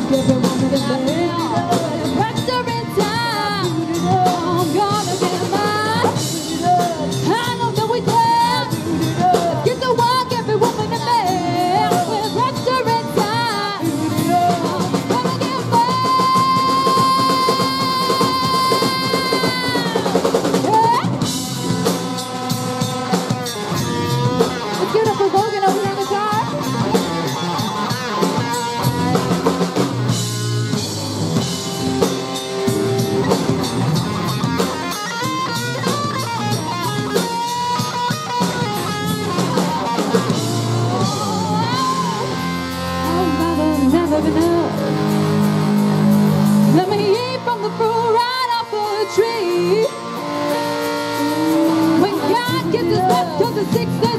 every woman in there. Pressure in time. I'm gonna get mine. I know that we can. Get to work, every woman in there. With pressure in time. I'm gonna get mine. Let's give it up for Logan over here on the guitar. Let me eat from the fruit right off of the tree. When God gives us left to the 6